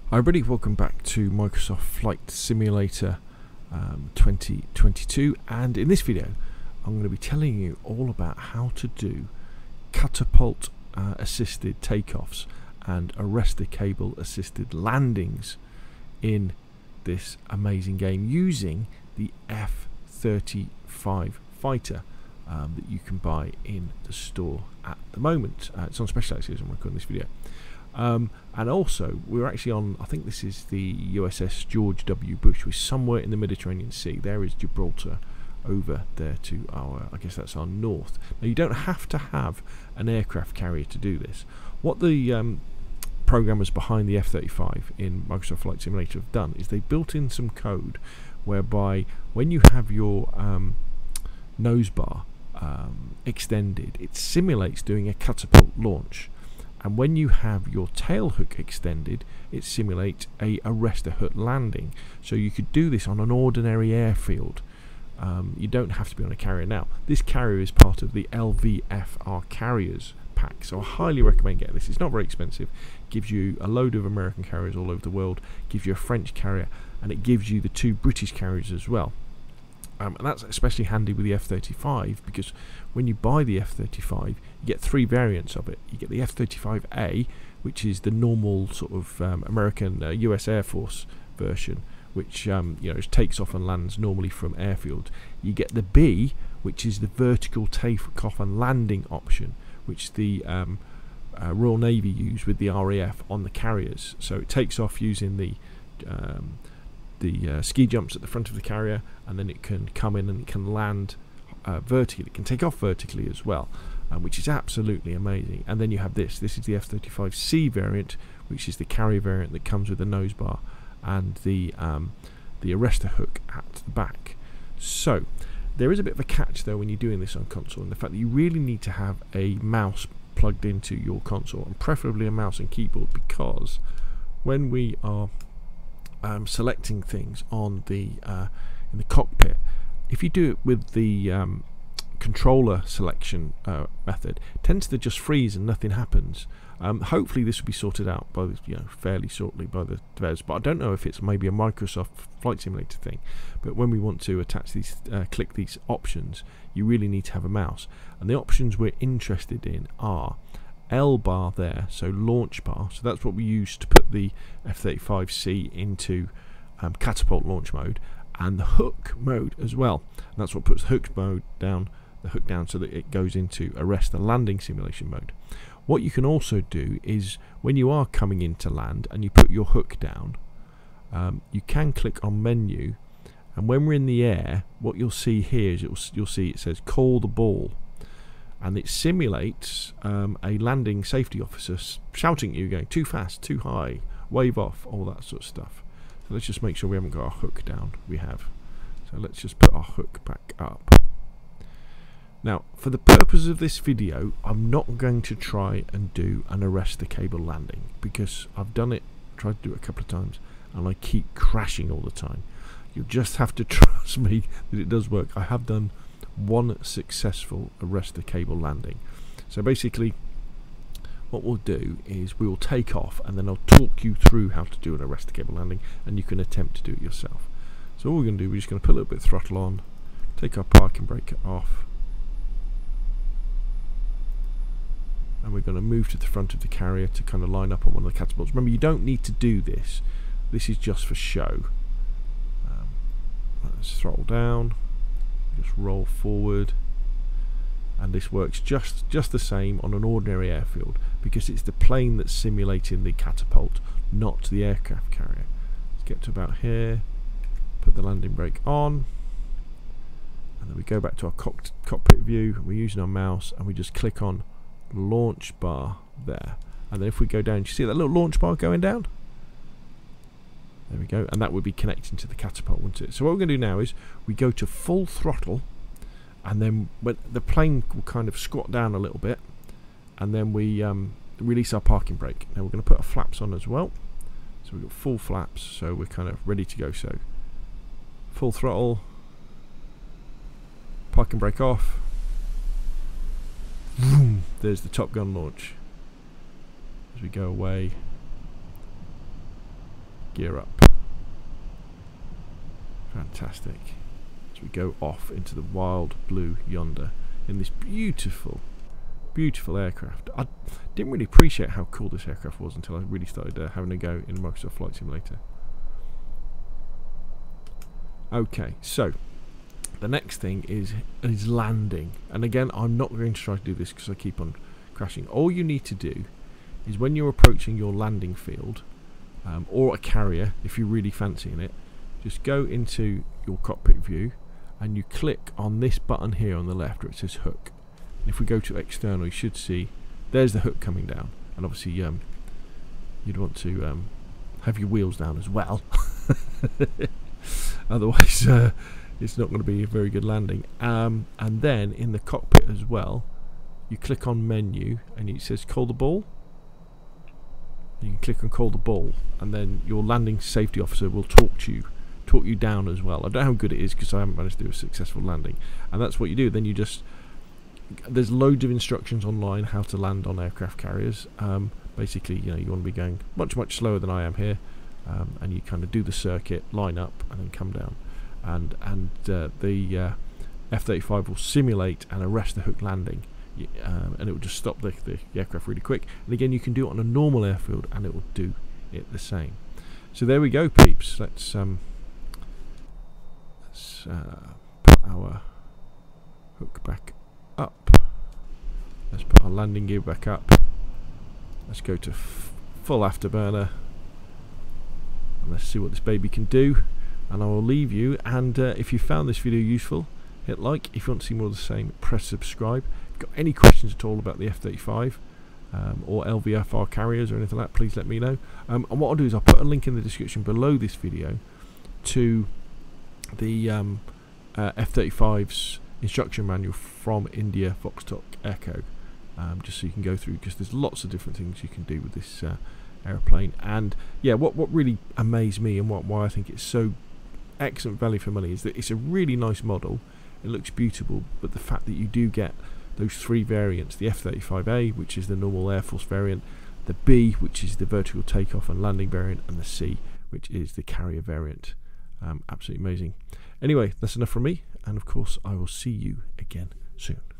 Hi everybody, welcome back to Microsoft Flight Simulator 2022, and in this video I'm going to be telling you all about how to do catapult assisted takeoffs and arrestor-cable assisted landings in this amazing game using the F35 Fighter that you can buy in the store at the moment. It's on special access as I'm recording this video. And also, we're actually on, I think this is the USS George W. Bush, which is somewhere in the Mediterranean Sea. There is Gibraltar over there to our, I guess that's our north. Now, you don't have to have an aircraft carrier to do this. What the programmers behind the F35 in Microsoft Flight Simulator have done is they built in some code whereby when you have your nose bar extended, it simulates doing a catapult launch. And when you have your tail hook extended, it simulates a arrestor hook landing. So you could do this on an ordinary airfield. You don't have to be on a carrier. Now, this carrier is part of the LVFR Carriers pack, so I highly recommend getting this. It's not very expensive. It gives you a load of American carriers all over the world, gives you a French carrier, and it gives you the 2 British carriers as well. And that's especially handy with the F35, because when you buy the F35 you get 3 variants of it. You get the F35A, which is the normal sort of American US Air Force version, which takes off and lands normally from airfield. You get the B, which is the vertical takeoff and landing option, which the Royal Navy use with the RAF on the carriers. So it takes off using the ski jumps at the front of the carrier, and then it can come in and it can land vertically. It can take off vertically as well, which is absolutely amazing. And then you have this is the F35C variant, which is the carrier variant that comes with the nose bar and the arrestor hook at the back. So there is a bit of a catch though when you're doing this on console, and the fact that you really need to have a mouse plugged into your console, and preferably a mouse and keyboard, because when we are selecting things on the in the cockpit, if you do it with the controller selection method, it tends to just freeze and nothing happens. Hopefully this will be sorted out by fairly shortly by the devs, but I don't know if it's maybe a Microsoft Flight Simulator thing. But when we want to attach these click these options, you really need to have a mouse, and the options we're interested in are L bar there, so launch bar, so that's what we use to put the F35C into catapult launch mode, and the hook mode as well, and that's what puts the hook down so that it goes into arrestor landing simulation mode. What you can also do is when you are coming in to land and you put your hook down, you can click on menu, and when we're in the air, what you'll see here is you'll see it says call the ball, and it simulates a landing safety officer shouting at you, going too fast, too high, wave off, all that sort of stuff. So let's just make sure we haven't got our hook down. We have. So let's just put our hook back up. Now, for the purpose of this video, I'm not going to try and do an arrestor-cable landing, because I've done it, tried to do it a couple of times, and I keep crashing all the time. You'll just have to trust me that it does work. I have done one successful arrestor-cable landing. So basically what we'll do is we will take off, and then I'll talk you through how to do an arrestor-cable landing, and you can attempt to do it yourself. So all we're going to do, we're just going to put a little bit of throttle on, take our parking brake off, and we're going to move to the front of the carrier to kind of line up on one of the catapults. Remember, you don't need to do this. This is just for show. Let's throttle down, just roll forward, and this works just the same on an ordinary airfield, because it's the plane that's simulating the catapult, not the aircraft carrier. Let's get to about here, put the landing brake on, and then we go back to our cockpit view. We're using our mouse, and we just click on launch bar there, and then if we go down, you see that little launch bar going down? There we go, and that would be connecting to the catapult, wouldn't it? So what we're going to do now is we go to full throttle, and then when the plane will kind of squat down a little bit, and then we release our parking brake. Now we're going to put our flaps on as well, so we've got full flaps, so we're kind of ready to go. So full throttle, parking brake off, vroom, there's the Top Gun launch. As we go away, gear up. Fantastic. As we go off into the wild blue yonder in this beautiful, beautiful aircraft. I didn't really appreciate how cool this aircraft was until I really started having a go in Microsoft Flight Simulator. Okay, so the next thing is landing. And again, I'm not going to try to do this because I keep on crashing. All you need to do is when you're approaching your landing field, or a carrier if you're really fancying it, just go into your cockpit view and you click on this button here on the left where it says hook. And if we go to external, you should see there's the hook coming down. And obviously you'd want to have your wheels down as well. Otherwise it's not going to be a very good landing. And then in the cockpit as well, you click on menu and it says call the ball. You can click on call the ball, and then your landing safety officer will talk you down as well. I don't know how good it is because I haven't managed to do a successful landing. And that's what you do. Then you just, there's loads of instructions online how to land on aircraft carriers. Basically, you know, you want to be going much slower than I am here, and you kind of do the circuit, line up, and then come down. And the F35 will simulate an arrestor hook landing. And it will just stop the aircraft really quick. And again, you can do it on a normal airfield and it will do it the same. So there we go, peeps. Let's put our hook back up. Let's put our landing gear back up. Let's go to full afterburner and let's see what this baby can do. And I will leave you, and if you found this video useful, hit like. If you want to see more of the same, press subscribe. If you've got any questions at all about the F35 or LVFR Carriers or anything like that, please let me know. And what I'll do is I'll put a link in the description below this video to the F35's instruction manual from IndiaFoxtEcho, just so you can go through, because there's lots of different things you can do with this airplane. And yeah, what really amazed me and why I think it's so excellent value for money is that it's a really nice model. It looks beautiful, but the fact that you do get those three variants, the F35A, which is the normal Air Force variant, the B, which is the vertical takeoff and landing variant, and the C, which is the carrier variant. Absolutely amazing. Anyway, that's enough from me, and of course I will see you again soon.